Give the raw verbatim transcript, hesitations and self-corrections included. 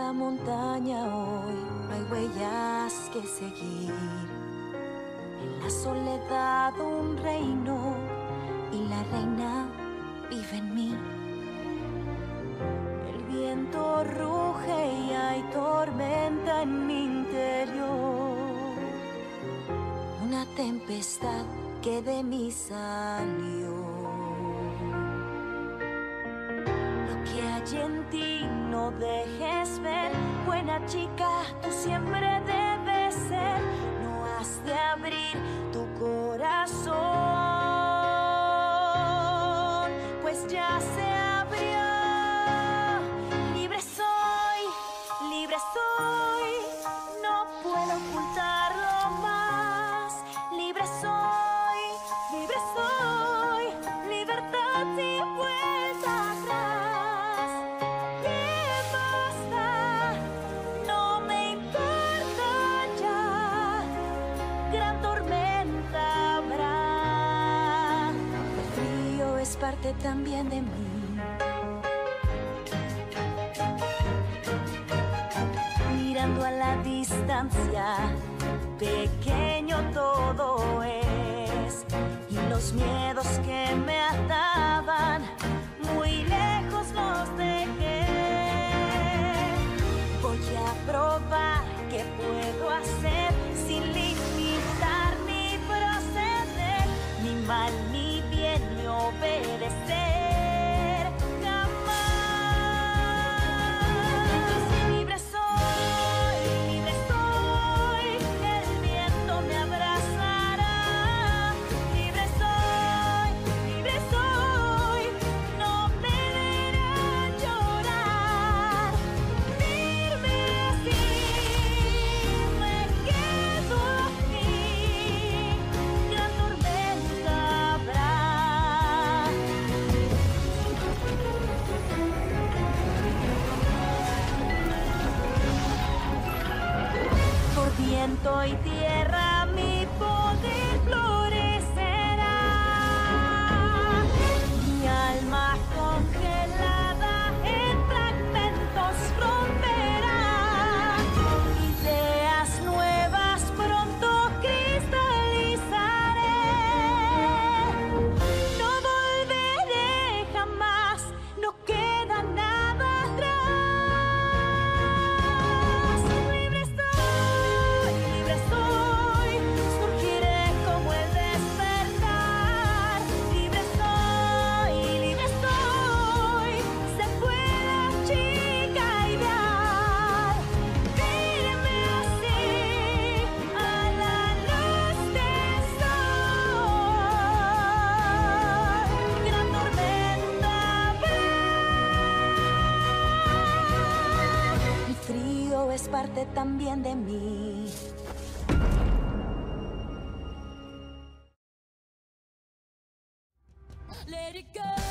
la montaña hoy no hay huellas que seguir. En la soledad un reino y la reina vive en mí. El viento ruge y hay tormenta en mi interior. Una tempestad que de mí salió. Lo que hay en ti no dejes ver. Buena chica, tú siempre debes ser. No has de abrir tu corazón, pues ya se abrió. Libre soy, libre soy, no puedo ocultarlo más. Libre soy, libre soy, libertad sin vuelta atrás. ¿Qué basta? No me importa ya. Gran tormenta habrá. El frío es parte también de mí. Mirando a la distancia, pequeño todo es, y los miedos que me ataban muy lejos los dejé. Voy a probar qué puedo hacer sin limitar mi proceder, ni mal ni bien ni obedecer. Viento y tierra, mi poder florecerá. Mi alma congelada en fragmentos romperá. Ideas nuevas pronto cristalizaré. No volveré jamás, no queda nada atrás. Es parte también de mí. Let it go.